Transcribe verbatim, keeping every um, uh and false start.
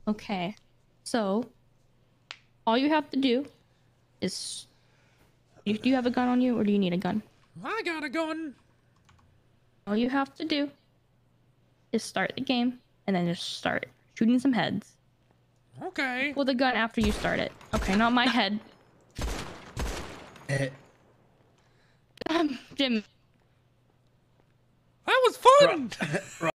Okay. So, all you have to do is... Do you have a gun on you, or do you need a gun? I got a gun. All you have to do is start the game, and then just start shooting some heads. Okay. Pull the gun after you start it. Okay, not my head. Um, Jim. That was fun!